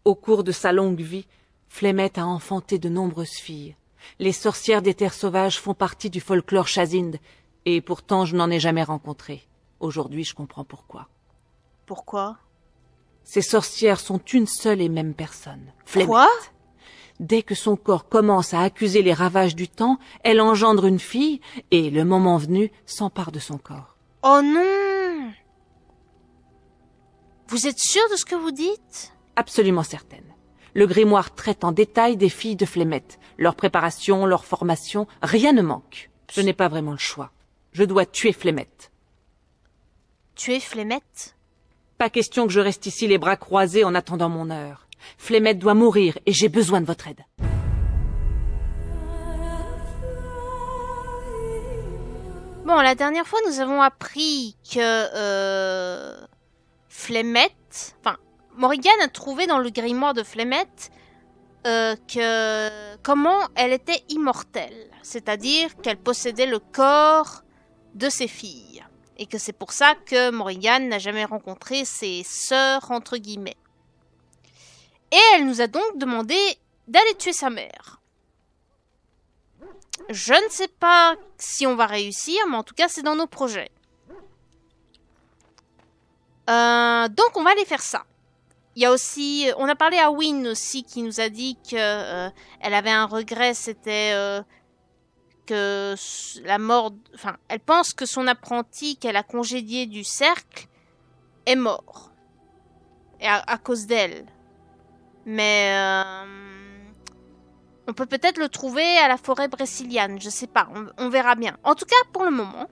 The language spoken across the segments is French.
Au cours de sa longue vie, Flemeth a enfanté de nombreuses filles. Les sorcières des terres sauvages font partie du folklore Chazinde, et pourtant je n'en ai jamais rencontré. Aujourd'hui, je comprends pourquoi. Pourquoi? Ces sorcières sont une seule et même personne. Flemeth. Quoi? Dès que son corps commence à accuser les ravages du temps, elle engendre une fille, et, le moment venu, s'empare de son corps. Oh non! Vous êtes sûr de ce que vous dites? Absolument certaine. Le grimoire traite en détail des filles de Flemeth. Leur préparation, leur formation, rien ne manque. Je n'ai pas vraiment le choix. Je dois tuer Flemeth. Tuer Flemeth? Pas question que je reste ici les bras croisés en attendant mon heure. Flemeth doit mourir et j'ai besoin de votre aide. Bon, la dernière fois, nous avons appris que Flemeth... Enfin, Morrigan a trouvé dans le grimoire de Flemeth comment elle était immortelle. C'est-à-dire qu'elle possédait le corps de ses filles. Et que c'est pour ça que Morrigan n'a jamais rencontré ses sœurs, entre guillemets. Et elle nous a donc demandé d'aller tuer sa mère. Je ne sais pas si on va réussir, mais en tout cas, c'est dans nos projets. Donc, on va aller faire ça. Il y a aussi... on a parlé à Wynne aussi, qui nous a dit que elle avait un regret, c'était que la mort... Enfin, elle pense que son apprenti qu'elle a congédié du cercle est mort. Et à cause d'elle. Mais on peut peut-être le trouver à la forêt brésiliane, je sais pas, on verra bien. En tout cas, pour le moment,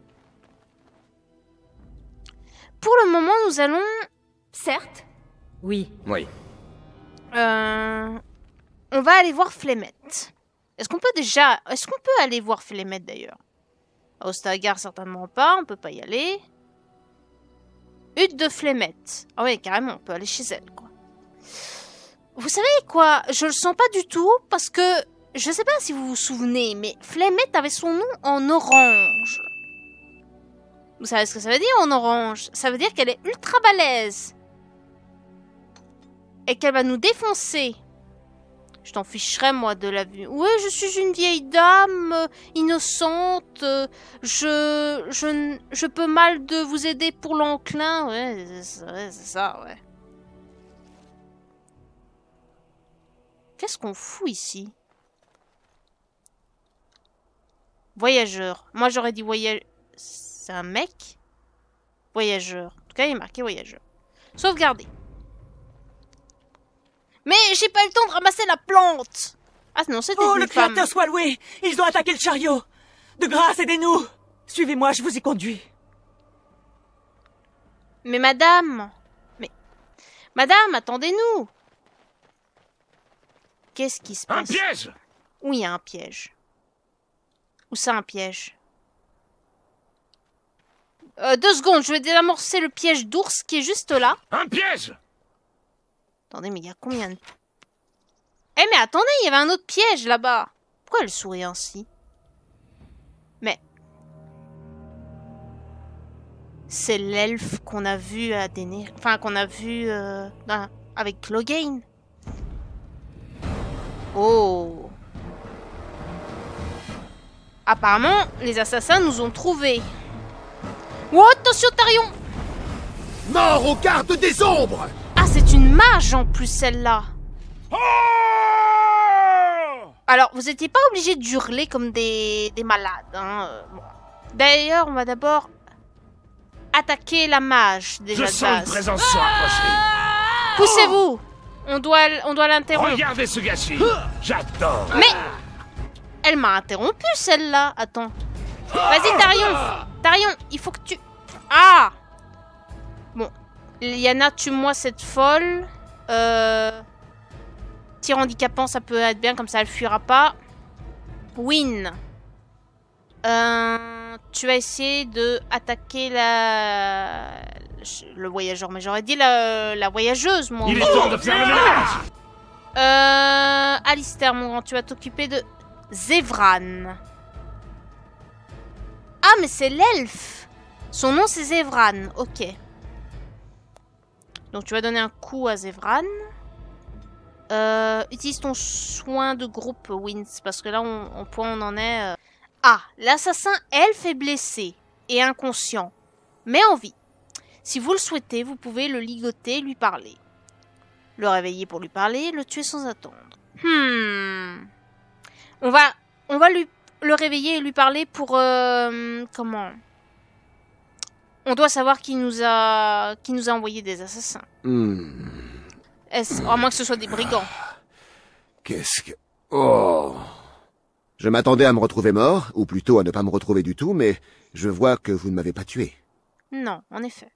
nous allons... Certes. Oui. Oui. On va aller voir Flemeth. Est-ce qu'on peut aller voir Flemeth d'ailleurs? À Ostagar, certainement pas, on peut pas y aller. Hutte de Flemeth. Ah ouais, carrément, on peut aller chez elle, quoi. Vous savez quoi? Je le sens pas du tout parce que je sais pas si vous vous souvenez, mais Flemeth avait son nom en orange. Vous savez ce que ça veut dire en orange? Ça veut dire qu'elle est ultra balèze et qu'elle va nous défoncer. Je t'en ficherais moi de la vue. Ouais, je suis une vieille dame innocente. Je peux mal de vous aider pour l'enclin. Ouais, c'est ça, ouais. Qu'est-ce qu'on fout ici? Voyageur. Moi, j'aurais dit voyageur. C'est un mec? Voyageur. En tout cas, il est marqué voyageur. Sauvegarder. Mais j'ai pas eu le temps de ramasser la plante! Ah non, c'était une femme. Oh, le créateur soit loué! Ils ont attaqué le chariot! De grâce, aidez-nous! Suivez-moi, je vous y conduis. Mais madame! Madame, attendez-nous! Qu'est-ce qui se passe? Un piège! Oui, il y a un piège. Où ça, un piège? 2 secondes, je vais désamorcer le piège d'ours qui est juste là. Un piège! Attendez, mais il y a combien de... Eh, mais attendez, il y avait un autre piège là-bas. Pourquoi elle sourit ainsi? Mais... c'est l'elfe qu'on a vu à Daenerys... Enfin, qu'on a vu avec Clogain. Oh. Apparemment, les assassins nous ont trouvés. Oh, attention, Tarion! Mort aux gardes des ombres! Ah, c'est une mage en plus, celle-là. Oh! Alors, vous étiez pas obligés d'hurler comme des malades. Hein. Bon. D'ailleurs, on va d'abord attaquer la mage, déjà. Je sens une présence se rapprocher. Poussez-vous! On doit l'interrompre. Regardez ce gâchis! J'adore! Mais elle m'a interrompu, celle-là. Attends. Vas-y, Tarion. Tarion, il faut que tu... Ah! Bon. Lyanna, tue-moi cette folle. Tir handicapant, ça peut être bien, comme ça elle fuira pas. Wynne. Tu vas essayer de attaquer le voyageur, mais j'aurais dit la voyageuse, moi. Il est temps de faire le ménage! Alistair, mon grand, tu vas t'occuper de Zevran. Ah, mais c'est l'elfe. Son nom, c'est Zevran. Ok. Donc, tu vas donner un coup à Zevran. Utilise ton soin de groupe, Wins, parce que là, on point on en est... Ah, l'assassin elfe est blessé et inconscient, mais en vie. Si vous le souhaitez, vous pouvez le ligoter et lui parler. Le réveiller pour lui parler, le tuer sans attendre. On va le réveiller et lui parler pour... comment? On doit savoir qui nous a envoyé des assassins. À moins que ce soit des brigands. Qu'est-ce que... Oh. Je m'attendais à me retrouver mort, ou plutôt à ne pas me retrouver du tout, mais je vois que vous ne m'avez pas tué. Non, en effet.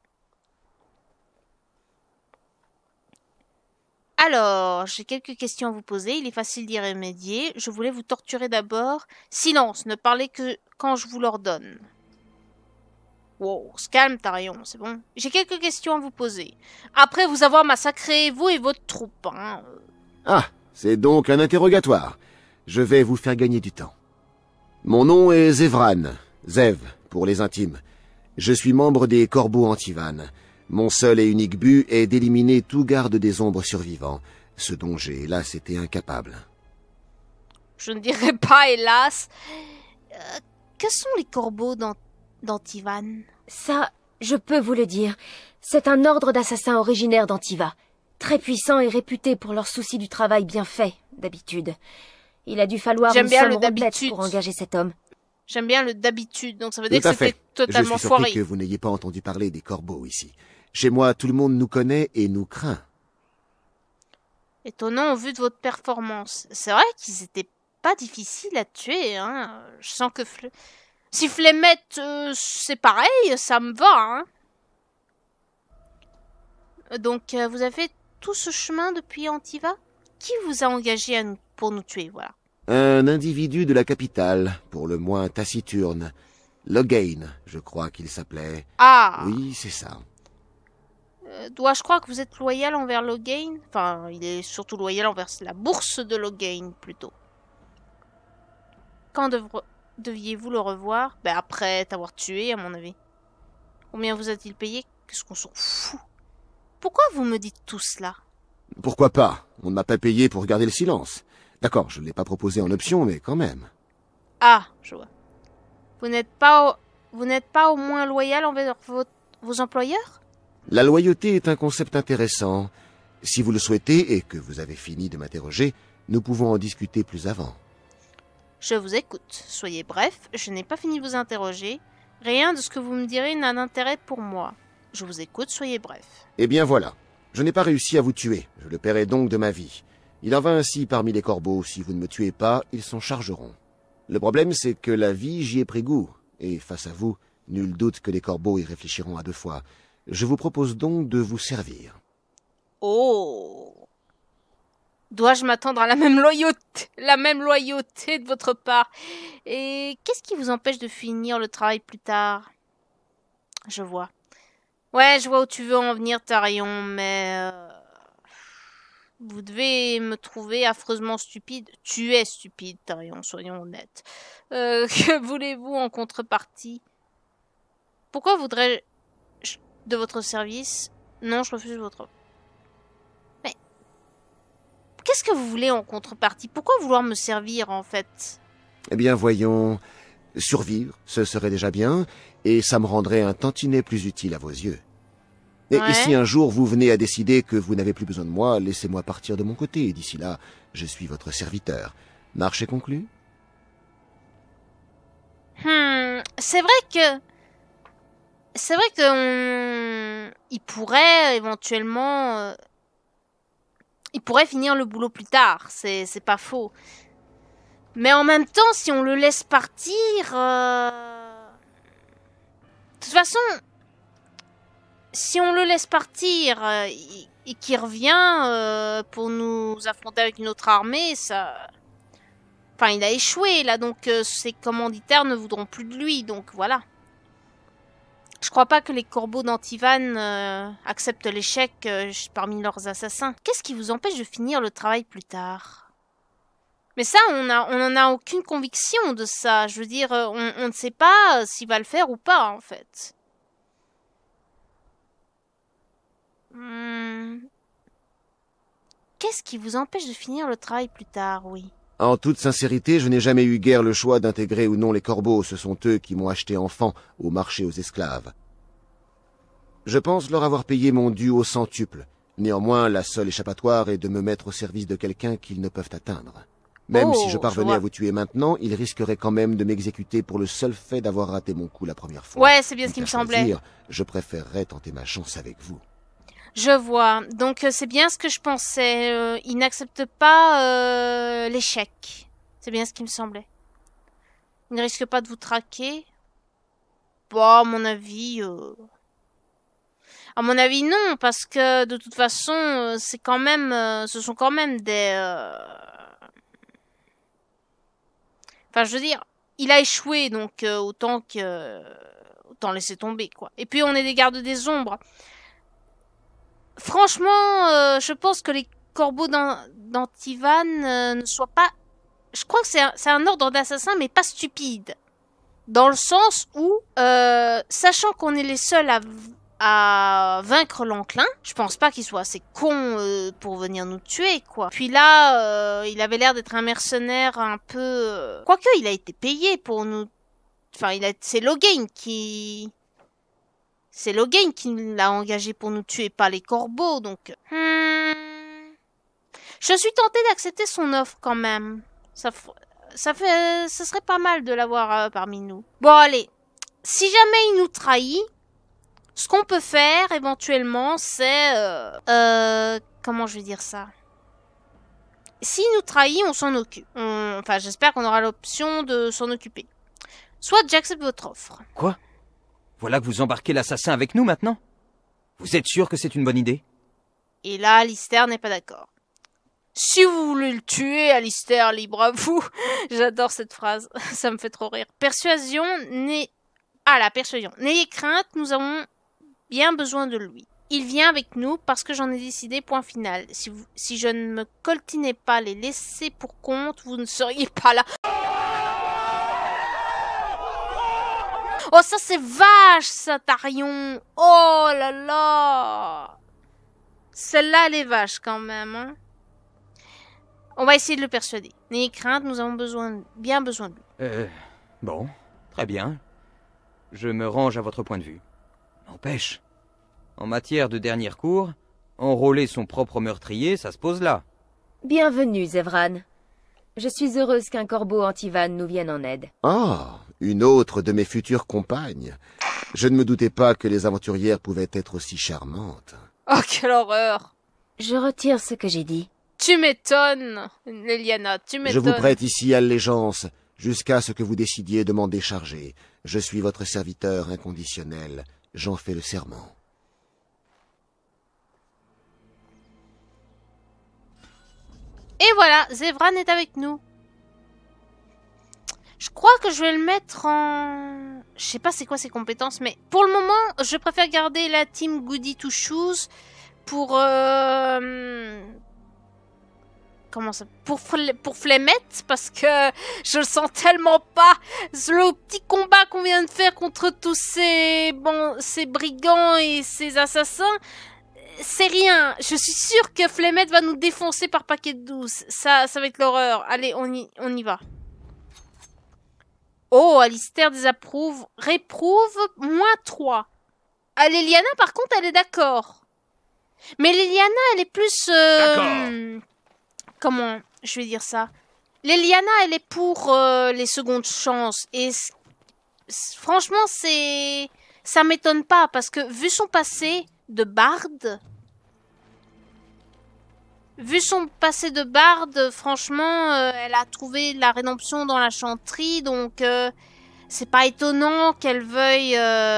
Alors, j'ai quelques questions à vous poser. Il est facile d'y remédier. Je voulais vous torturer d'abord. Silence, ne parlez que quand je vous l'ordonne. Wow, on se calme, Tarion, c'est bon. J'ai quelques questions à vous poser. Après vous avoir massacré, vous et votre troupe, hein. Ah, c'est donc un interrogatoire. Je vais vous faire gagner du temps. Mon nom est Zevran, Zev, pour les intimes. Je suis membre des Corbeaux Antivan. Mon seul et unique but est d'éliminer tout garde des ombres survivants, ce dont j'ai, hélas, été incapable. Je ne dirais pas, hélas. Que sont les Corbeaux d'Antivan? Ça, je peux vous le dire. C'est un ordre d'assassins originaire d'Antiva. Très puissant et réputé pour leur souci du travail bien fait, d'habitude. Il a dû falloir une somme rondelette pour engager cet homme. J'aime bien le d'habitude, donc ça veut dire Tout à que c'était fait. totalement Je suis surpris foiré. que vous n'ayez pas entendu parler des corbeaux ici. Chez moi, tout le monde nous connaît et nous craint. Étonnant au vu de votre performance. C'est vrai qu'ils étaient pas difficiles à tuer, hein. Je sens que... Si Flemette, c'est pareil, ça me va, hein. Donc, vous avez fait tout ce chemin depuis Antiva? Qui vous a engagé pour nous tuer, voilà? Un individu de la capitale, pour le moins taciturne. Logain, je crois qu'il s'appelait. Ah! Oui, c'est ça. Dois-je croire que vous êtes loyal envers Logain? Enfin, il est surtout loyal envers la bourse de Logain, plutôt. Quand deviez-vous le revoir? Ben après t'avoir tué, à mon avis. Combien vous a-t-il payé? Qu'est-ce qu'on s'en fout? Pourquoi vous me dites tout cela? Pourquoi pas? On ne m'a pas payé pour garder le silence. D'accord, je ne l'ai pas proposé en option, mais quand même. Ah, je vois. Vous n'êtes pas au moins loyal envers vos employeurs? La loyauté est un concept intéressant. Si vous le souhaitez et que vous avez fini de m'interroger, nous pouvons en discuter plus avant. Je vous écoute. Soyez bref, je n'ai pas fini de vous interroger. Rien de ce que vous me direz n'a d'intérêt pour moi. Je vous écoute, soyez bref. Eh bien voilà. Je n'ai pas réussi à vous tuer. Je le paierai donc de ma vie. Il en va ainsi parmi les corbeaux. Si vous ne me tuez pas, ils s'en chargeront. Le problème, c'est que la vie, j'y ai pris goût. Et face à vous, nul doute que les corbeaux y réfléchiront à deux fois. Je vous propose donc de vous servir. Oh! Dois-je m'attendre à la même loyauté de votre part? Et qu'est-ce qui vous empêche de finir le travail plus tard? Je vois. Ouais, je vois où tu veux en venir, Tarion, mais... Vous devez me trouver affreusement stupide. Tu es stupide, Tarion, soyons honnêtes. Que voulez-vous en contrepartie? Pourquoi voudrais-je de votre service? Non, je refuse votre offre. Mais... Qu'est-ce que vous voulez en contrepartie? Pourquoi vouloir me servir, en fait? Eh bien, voyons... Survivre, ce serait déjà bien, et ça me rendrait un tantinet plus utile à vos yeux. Et si un jour vous venez à décider que vous n'avez plus besoin de moi, laissez-moi partir de mon côté, et d'ici là, je suis votre serviteur. Marché conclu? C'est vrai que... Il pourrait éventuellement... Il pourrait finir le boulot plus tard, c'est pas faux. Mais en même temps, si on le laisse partir... De toute façon... Si on le laisse partir et qu'il revient pour nous affronter avec une autre armée, ça... Enfin, il a échoué, là, donc ses commanditaires ne voudront plus de lui, donc voilà. Je crois pas que les corbeaux d'Antivan acceptent l'échec parmi leurs assassins. Qu'est-ce qui vous empêche de finir le travail plus tard? Mais ça, on n'en a aucune conviction de ça. Je veux dire, on ne sait pas s'il va le faire ou pas, en fait. qu'est-ce qui vous empêche de finir le travail plus tard, oui? En toute sincérité, je n'ai jamais eu guère le choix d'intégrer ou non les corbeaux. Ce sont eux qui m'ont acheté enfant au marché aux esclaves. Je pense leur avoir payé mon dû au centuple. Néanmoins, la seule échappatoire est de me mettre au service de quelqu'un qu'ils ne peuvent atteindre. Même si je parvenais à vous tuer maintenant, ils risqueraient quand même de m'exécuter pour le seul fait d'avoir raté mon coup la première fois. Ouais, c'est bien ce qui me semblait. Je préférerais tenter ma chance avec vous. Je vois. Donc, c'est bien ce que je pensais. Ils n'acceptent pas l'échec. C'est bien ce qui me semblait. Ils ne risquent pas de vous traquer. Bon, à mon avis... À mon avis, non, parce que de toute façon, c'est quand même, ce sont quand même des... Enfin, je veux dire, il a échoué, donc autant laisser tomber, quoi. Et puis, on est des gardes des ombres. Franchement, je pense que les corbeaux d'Antivan ne soient pas... Je crois que c'est un ordre d'assassins, mais pas stupide. Dans le sens où, sachant qu'on est les seuls à vaincre l'enclin, je pense pas qu'il soit assez con pour venir nous tuer, quoi. Puis là, il avait l'air d'être un mercenaire un peu... Quoique, il a été payé pour nous... Enfin, c'est Logain qui... C'est Logain qui l'a engagé pour nous tuer, pas les corbeaux, donc... Je suis tentée d'accepter son offre, quand même. Ce serait pas mal de l'avoir parmi nous. Bon, allez. Si jamais il nous trahit... Ce qu'on peut faire, éventuellement, c'est... comment je vais dire ça? S'il nous trahit, on s'en occupe. Enfin, j'espère qu'on aura l'option de s'en occuper. Soit j'accepte votre offre. Quoi? Voilà que vous embarquez l'assassin avec nous, maintenant? Vous êtes sûr que c'est une bonne idée? Et là, Alistair n'est pas d'accord. Si vous voulez le tuer, Alistair, libre à vous. J'adore cette phrase. Ça me fait trop rire. Persuasion, la persuasion. N'ayez crainte, nous avons... bien besoin de lui. Il vient avec nous parce que j'en ai décidé, point final. Si je ne me coltinais pas les laissés pour compte, vous ne seriez pas là. Oh, ça c'est vache, ça, Tarion. Oh là là. Celle-là, elle est vache quand même. Hein. On va essayer de le persuader. N'ayez crainte, nous avons bien besoin de lui. Bon, très bien. Je me range à votre point de vue. N'empêche, en matière de dernier recours, enrôler son propre meurtrier, ça se pose là. Bienvenue, Zevran. Je suis heureuse qu'un corbeau Antivan nous vienne en aide. Ah, une autre de mes futures compagnes. Je ne me doutais pas que les aventurières pouvaient être aussi charmantes. Oh, quelle horreur! Je retire ce que j'ai dit. Tu m'étonnes, Leliana, tu m'étonnes. Je vous prête ici allégeance, jusqu'à ce que vous décidiez de m'en décharger. Je suis votre serviteur inconditionnel. J'en fais le serment. Et voilà, Zevran est avec nous. Je crois que je vais le mettre en... Je sais pas c'est quoi ses compétences, mais pour le moment, je préfère garder la team Goody Two Shoes pour... Comment ça... Pour Flemette, parce que je le sens tellement pas. Le petit combat qu'on vient de faire contre tous ces brigands et ces assassins, c'est rien. Je suis sûre que Flemette va nous défoncer par paquet de 12. Ça va être l'horreur. Allez, on y va. Oh, Alistair désapprouve. Réprouve, -3. Leliana, par contre, elle est d'accord. Mais Leliana, elle est plus... D'accord. Comment je vais dire ça? Leliana, elle est pour les secondes chances. Et franchement, ça m'étonne pas. Parce que vu son passé de barde... franchement, elle a trouvé la rédemption dans la chanterie. Donc, c'est pas étonnant qu'elle veuille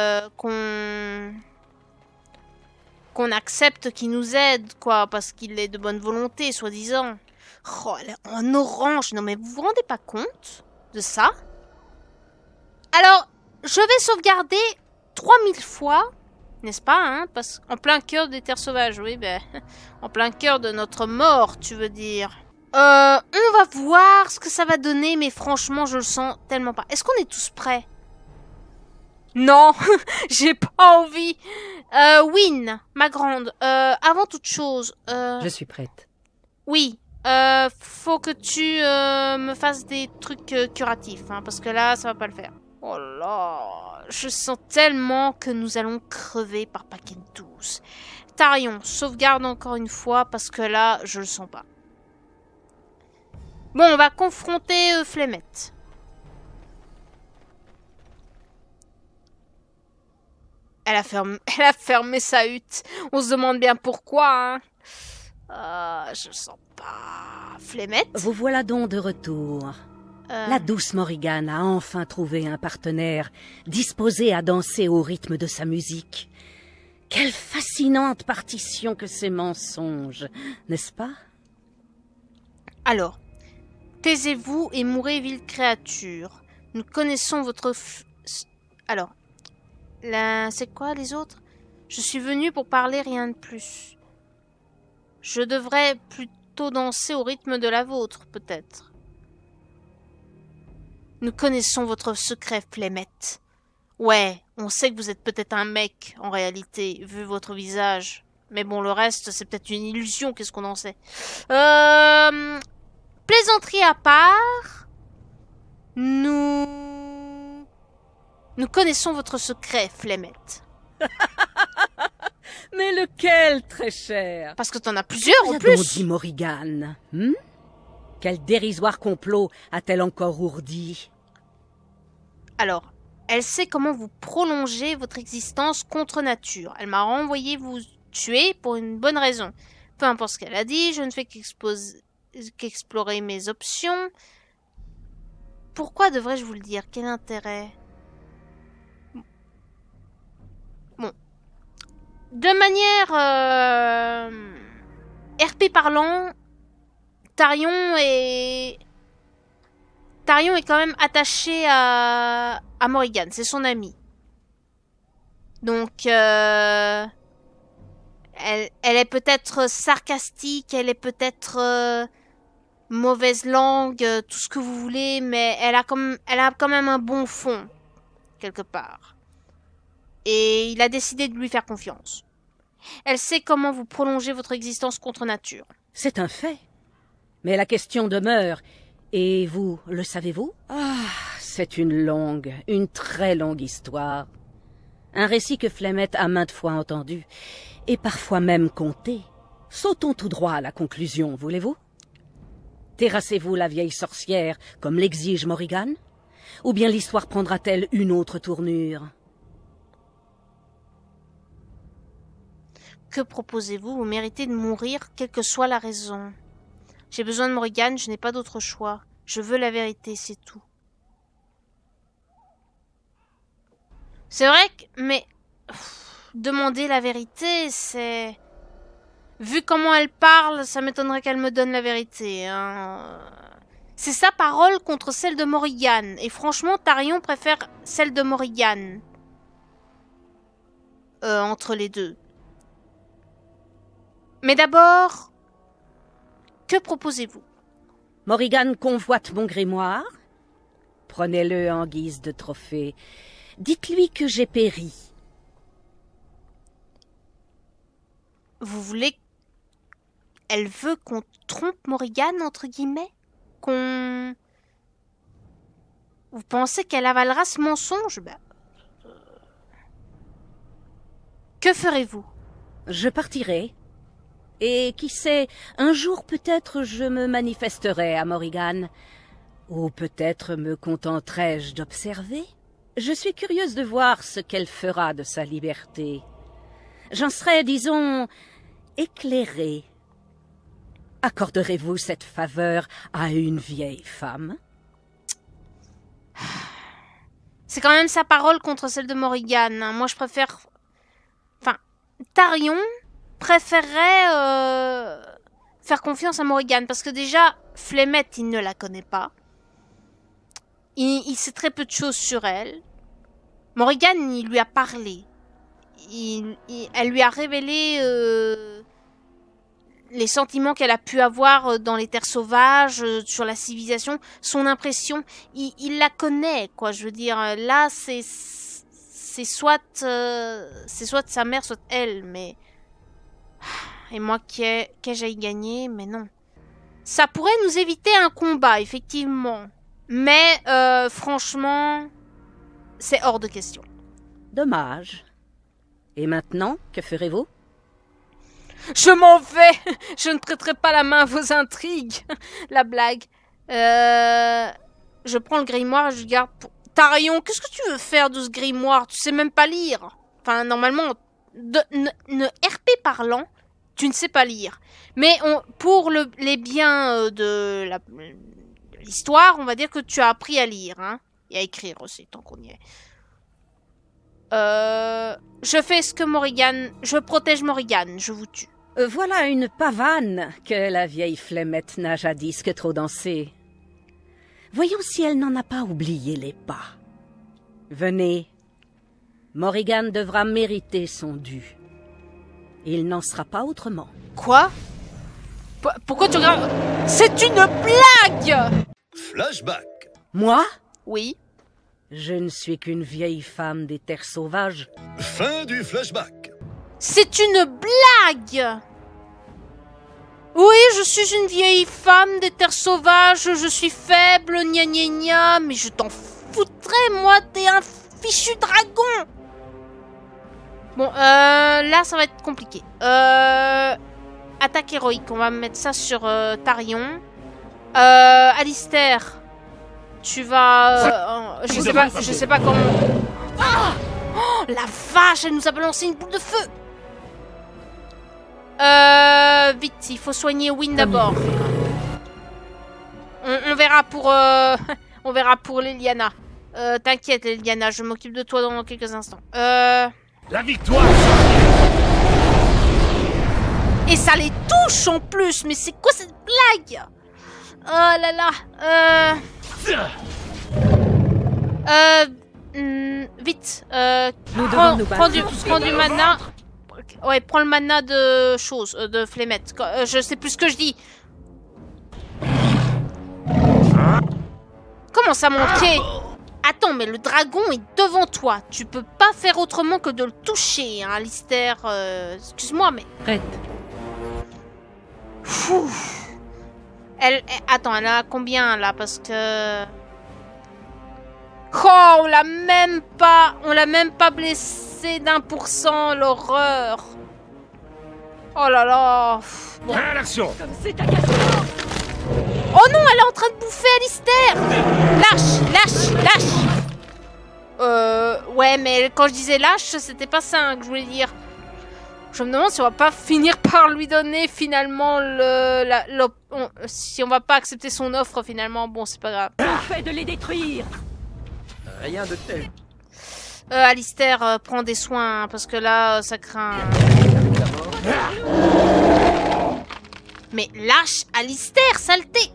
qu'on accepte qu'il nous aide, quoi. Parce qu'il est de bonne volonté, soi-disant. Oh, elle est en orange. Non, mais vous vous rendez pas compte de ça? Alors, je vais sauvegarder 3000 fois, n'est-ce pas, hein? Parce qu'en plein cœur des terres sauvages, oui, ben, en plein cœur de notre mort, tu veux dire. On va voir ce que ça va donner, mais franchement, je le sens tellement pas. Est-ce qu'on est tous prêts? Non, j'ai pas envie. Win, ma grande, avant toute chose... Je suis prête. Oui, faut que tu me fasses des trucs curatifs, hein, parce que là, ça va pas le faire. Oh là, je sens tellement que nous allons crever par paquet de 12. Tarion, sauvegarde encore une fois, parce que là, je le sens pas. Bon, on va confronter Flemette. Elle a fermé sa hutte. On se demande bien pourquoi, hein. Je sens pas. Flemette? Vous voilà donc de retour. La douce Morrigan a enfin trouvé un partenaire disposé à danser au rythme de sa musique. Quelle fascinante partition que ces mensonges, n'est-ce pas? Alors, taisez-vous et mourrez, ville créature. Nous connaissons votre... Alors, c'est quoi les autres? Je suis venue pour parler, rien de plus. Je devrais plutôt danser au rythme de la vôtre, peut-être. Nous connaissons votre secret, Flemette. Ouais, on sait que vous êtes peut-être un mec, en réalité, vu votre visage. Mais bon, le reste, c'est peut-être une illusion, qu'est-ce qu'on en sait. Plaisanterie à part, nous connaissons votre secret, Flemette. Mais lequel, très cher? Parce que t'en as plusieurs en plus. Donc dit Morrigan. Quel dérisoire complot a-t-elle encore ourdi? Alors, elle sait comment vous prolonger votre existence contre nature. Elle m'a renvoyé vous tuer pour une bonne raison. Peu importe ce qu'elle a dit, je ne fais qu'explorer mes options. Pourquoi devrais-je vous le dire? Quel intérêt? Bon. De manière RP parlant, Tarion est quand même attaché à Morrigan, c'est son ami. Donc, elle est peut-être sarcastique, elle est peut-être mauvaise langue, tout ce que vous voulez, mais elle a quand même un bon fond, quelque part. Et il a décidé de lui faire confiance. Elle sait comment vous prolongez votre existence contre nature. C'est un fait. Mais la question demeure. Et vous, le savez-vous? C'est une très longue histoire. Un récit que Flemette a maintes fois entendu, et parfois même conté. Sautons tout droit à la conclusion, voulez-vous? Terrassez-vous la vieille sorcière, comme l'exige Morrigan? Ou bien l'histoire prendra-t-elle une autre tournure? Que proposez-vous? Vous méritez de mourir, quelle que soit la raison. J'ai besoin de Morrigan, je n'ai pas d'autre choix. Je veux la vérité, c'est tout. C'est vrai que... Mais... demander la vérité, c'est... Vu comment elle parle, ça m'étonnerait qu'elle me donne la vérité. Hein. C'est sa parole contre celle de Morrigan. Et franchement, Tarion préfère celle de Morrigan. Entre les deux. Mais d'abord... Que proposez-vous? Morrigan convoite mon grimoire. Prenez-le en guise de trophée. Dites-lui que j'ai péri. Vous voulez... Elle veut qu'on trompe Morrigan, entre guillemets? Qu'on... Vous pensez qu'elle avalera ce mensonge? Que ferez-vous? Je partirai. Et qui sait, un jour peut-être je me manifesterai à Morrigan. Ou peut-être me contenterai-je d'observer. Je suis curieuse de voir ce qu'elle fera de sa liberté. J'en serai, disons, éclairée. Accorderez-vous cette faveur à une vieille femme? C'est quand même sa parole contre celle de Morrigan. Moi, je préfère... Enfin, Tarion préférerait faire confiance à Morrigan. Parce que déjà, Flemette, il ne la connaît pas. Il sait très peu de choses sur elle. Morrigan, il lui a parlé. Elle lui a révélé les sentiments qu'elle a pu avoir dans les terres sauvages, sur la civilisation, son impression. Il la connaît, quoi. Je veux dire, là, c'est soit sa mère, soit elle, mais... Et moi, qu'ai-je à y gagner? Mais non. Ça pourrait nous éviter un combat, effectivement. Mais, franchement, c'est hors de question. Dommage. Et maintenant, que ferez-vous? Je m'en vais. Je ne prêterai pas la main à vos intrigues. La blague. Je prends le grimoire et je garde pour... Tarion, qu'est-ce que tu veux faire de ce grimoire? Tu sais même pas lire. Enfin, normalement, ne RP parlant, tu ne sais pas lire. Mais pour les biens de l'histoire, on va dire que tu as appris à lire. Hein, et à écrire aussi, tant qu'on y est. Je fais ce que Morrigan... Je protège Morrigan, je vous tue. Voilà une pavane que la vieille Flemette n'a jadis que trop dansé. Voyons si elle n'en a pas oublié les pas. Venez. Morrigan devra mériter son dû. Il n'en sera pas autrement. Quoi? Pourquoi tu regardes? C'est une blague! Flashback. Moi? Oui. Je ne suis qu'une vieille femme des terres sauvages. Fin du flashback. C'est une blague! Oui, je suis une vieille femme des terres sauvages, je suis faible, gna gna gna, mais je t'en foutrais, moi, t'es un fichu dragon! Bon, là, ça va être compliqué. Attaque héroïque, on va mettre ça sur Tarion. Alistair, tu vas... je sais pas comment... Ah! Oh, la vache, elle nous a balancé une boule de feu! Vite, il faut soigner Wynne d'abord. On verra pour... on verra pour Liliana. T'inquiète, Liliana, je m'occupe de toi dans quelques instants. La victoire! Et ça les touche en plus! Mais c'est quoi cette blague? Oh là là! Vite! Prends du mana. Ouais, prends le mana de choses, de Flemette. Je sais plus ce que je dis. Comment ça manquait? Attends, mais le dragon est devant toi. Tu peux pas faire autrement que de le toucher, hein, Alistair. Excuse-moi, mais... Prête. Attends, elle a combien, là? Parce que... Oh, on l'a même pas blessé d'1%, l'horreur. Oh là là. Bon. À l'action. Oh non, elle est en train de bouffer Alistair. Lâche. Ouais, mais quand je disais lâche, c'était pas ça que je voulais dire. Je me demande si on va pas finir par lui donner finalement si on va pas accepter son offre finalement. Bon, c'est pas grave. Parfait de les détruire. Rien de tel. Alistair, prends des soins, hein, parce que là, ça craint. Mais lâche Alistair, saleté!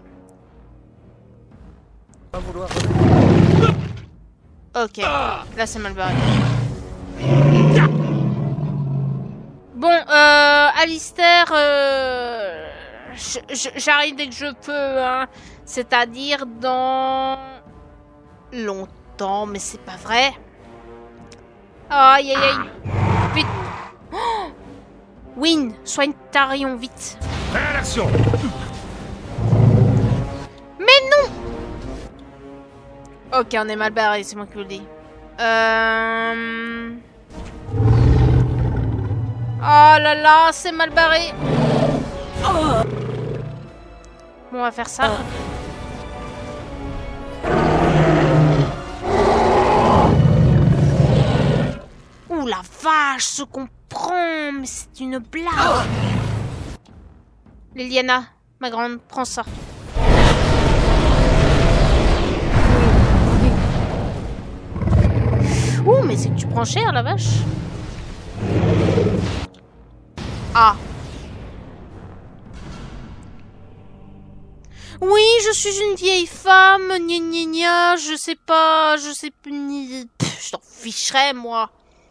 Ok, là c'est mal barré. Bon, Alistair, j'arrive dès que je peux, hein. C'est-à-dire dans... longtemps, mais c'est pas vrai. Aïe aïe aïe. Vite. Oh, Wynne, soigne Tarion, vite. À l'action. Mais non. Ok, on est mal barré, c'est moi qui vous le dis. Oh là là, c'est mal barré. Bon, on va faire ça. Ouh la vache, ce qu'on prend, mais c'est une blague. Liliana, ma grande, prends ça. Ouh, mais c'est que tu prends cher, la vache. Ah. Oui, je suis une vieille femme, gna gna gna, je sais pas, je t'en ficherais, moi.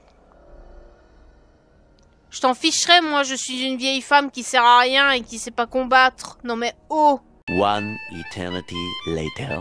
Je t'en ficherais, moi, je suis une vieille femme qui sert à rien et qui sait pas combattre. Non mais oh. One eternity later.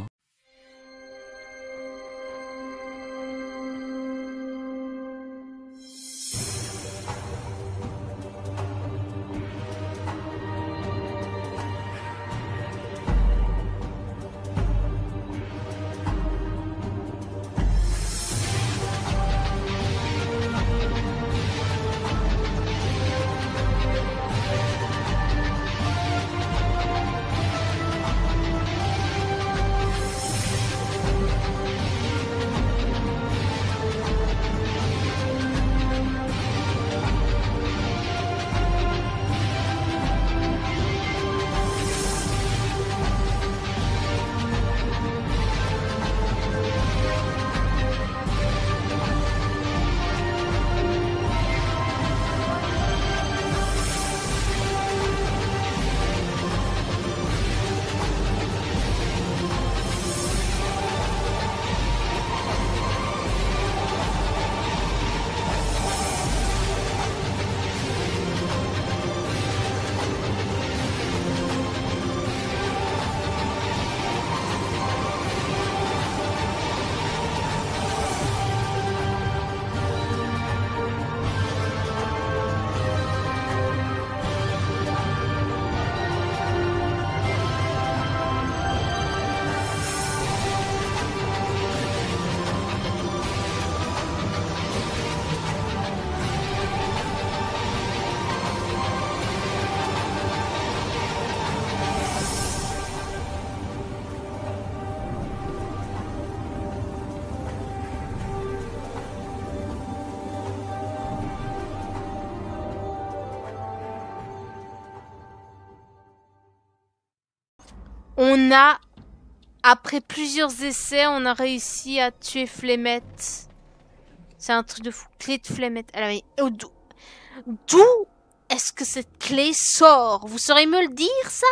Après plusieurs essais, on a réussi à tuer Flemette. C'est un truc de fou. Clé de Flemette. D'où est-ce que cette clé sort? Vous saurez me le dire, ça?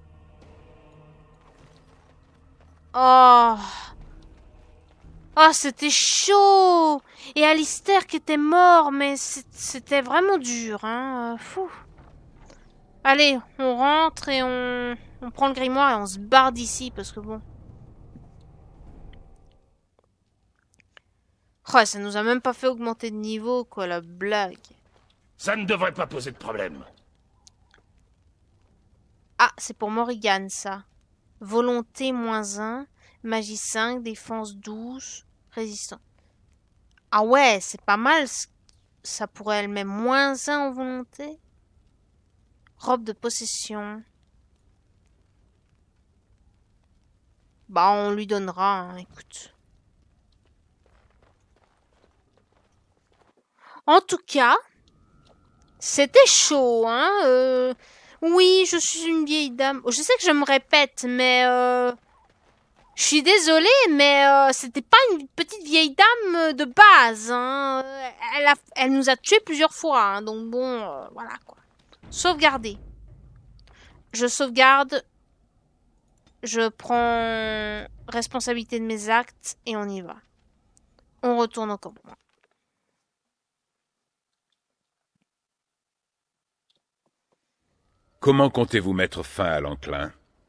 Oh. Oh, c'était chaud. Et Alistair qui était mort, mais c'était vraiment dur, hein. Fou. Allez, on rentre et on prend le grimoire et on se barre d'ici, parce que bon... Oh, ça nous a même pas fait augmenter de niveau, quoi, la blague. Ça ne devrait pas poser de problème. Ah, c'est pour Morrigan, ça. Volonté -1, magie 5, défense 12, résistant. Ah ouais, c'est pas mal. Ça pourrait elle mettre -1 en volonté. Robe de possession. Bah, on lui donnera, hein, écoute. En tout cas, c'était chaud, hein. Oui, je suis une vieille dame. Je sais que je me répète, mais je suis désolée, mais c'était pas une petite vieille dame de base, hein. Elle nous a tués plusieurs fois, hein, donc bon, voilà quoi. Sauvegarder. Je sauvegarde. Je prends responsabilité de mes actes et on y va. On retourne au campement. Comment comptez-vous mettre fin à l'enclin?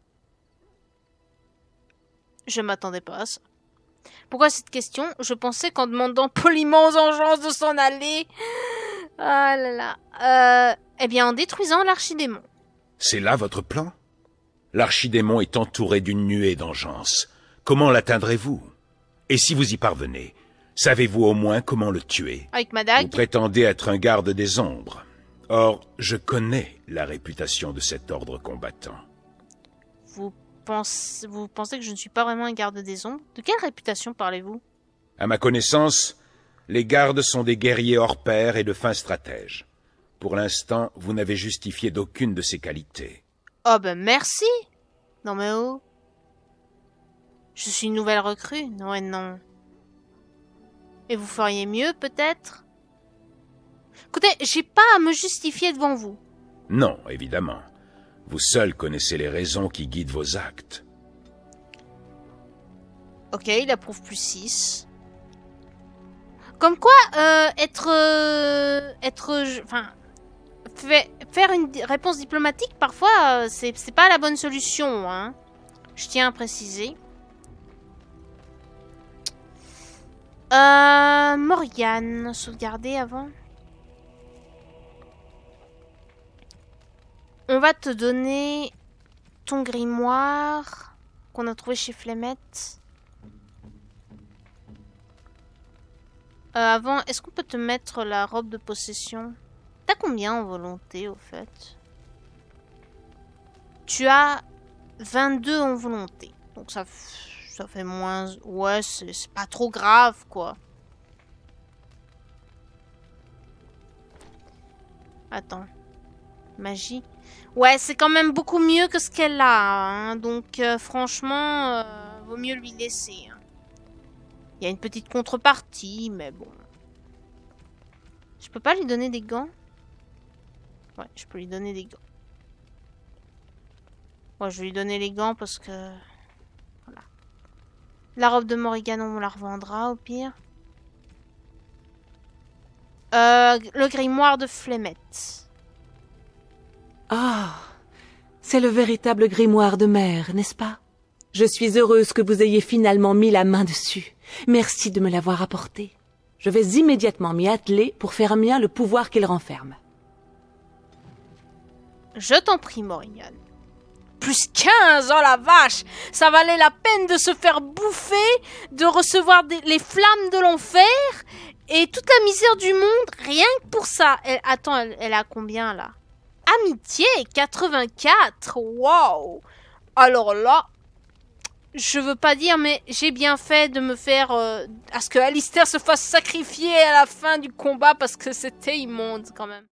Je m'attendais pas à ça. Pourquoi cette question? Je pensais qu'en demandant poliment aux engeances de s'en aller... Ah là là... Eh bien, en détruisant l'archidémon. C'est là votre plan? L'archidémon est entouré d'une nuée d'engeance. Comment l'atteindrez-vous? Et si vous y parvenez, savez-vous au moins comment le tuer? Avec ma dague? Vous prétendez être un garde des ombres. Or, je connais la réputation de cet ordre combattant. Vous pensez que je ne suis pas vraiment un garde des ombres? De quelle réputation parlez-vous? À ma connaissance, les gardes sont des guerriers hors pair et de fins stratèges. Pour l'instant, vous n'avez justifié d'aucune de ces qualités. Oh ben merci. Non mais oh. Je suis une nouvelle recrue. Non et non. Et vous feriez mieux peut-être? Écoutez, j'ai pas à me justifier devant vous. Non, évidemment. Vous seul connaissez les raisons qui guident vos actes. Ok, il approuve +6. Comme quoi, faire une réponse diplomatique, parfois, c'est pas la bonne solution, hein. Je tiens à préciser. Morrigan, sauvegarder avant. On va te donner ton grimoire qu'on a trouvé chez Flemette. Avant, est-ce qu'on peut te mettre la robe de possession? T'as combien en volonté, au fait? Tu as 22 en volonté. Donc ça fait moins... Ouais, c'est pas trop grave, quoi. Attends. Magie. Ouais, c'est quand même beaucoup mieux que ce qu'elle a. Hein. Donc, franchement, vaut mieux lui laisser. Hein. Il y a une petite contrepartie, mais bon. Je peux pas lui donner des gants? Ouais, je peux lui donner des gants. Ouais, je vais lui donner les gants parce que... Voilà. La robe de Morrigan, on la revendra au pire. Le grimoire de Flemette. Ah, c'est le véritable grimoire de mère, n'est-ce pas? Je suis heureuse que vous ayez finalement mis la main dessus. Merci de me l'avoir apporté. Je vais immédiatement m'y atteler pour faire mien le pouvoir qu'il renferme. Je t'en prie, Morrigan. +15, oh la vache! Ça valait la peine de se faire bouffer, de recevoir les flammes de l'enfer et toute la misère du monde, rien que pour ça. Attends, elle a combien, là? Amitié, 84, waouh! Alors là, je veux pas dire, mais j'ai bien fait de me faire... à ce que Alistair se fasse sacrifier à la fin du combat, parce que c'était immonde, quand même.